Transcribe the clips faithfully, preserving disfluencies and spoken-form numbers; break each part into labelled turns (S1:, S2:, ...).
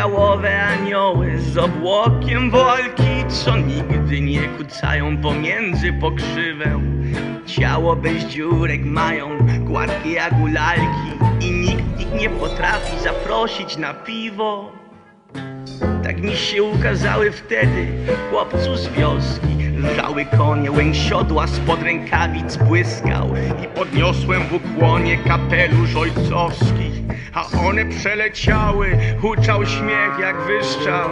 S1: Białowe anioły z obłokiem walki, co nigdy nie kucają pomiędzy pokrzywę. Ciało bez dziurek mają, gładkie jak u lalki, i nikt ich nie potrafi zaprosić na piwo. Tak mi się ukazały wtedy chłopcu z wioski. Lżały konie, łęk siodła spod rękawic błyskał i podniosłem w ukłonie kapelusz ojcowski. A one przeleciały, huczał śmiech jak wyszczał.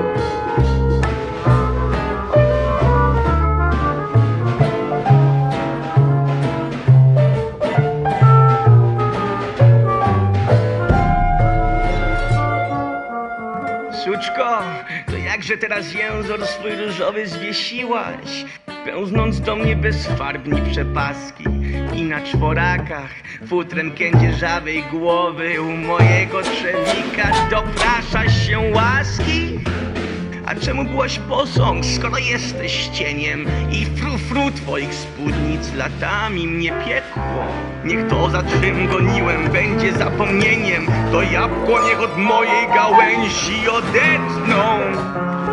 S1: Suczko, to jakże teraz jęzor swój różowy zwiesiłaś, pełznąc do mnie bezfarbni przepaski i na czworakach futrem kędzierzawej głowy u mojego trzewika dopraszasz się łaski? A czemu głoś posąg, skoro jesteś cieniem i frufru twoich spódnic latami mnie piekło? Niech to, za czym goniłem, będzie zapomnieniem. To jabłko niech od mojej gałęzi odetną.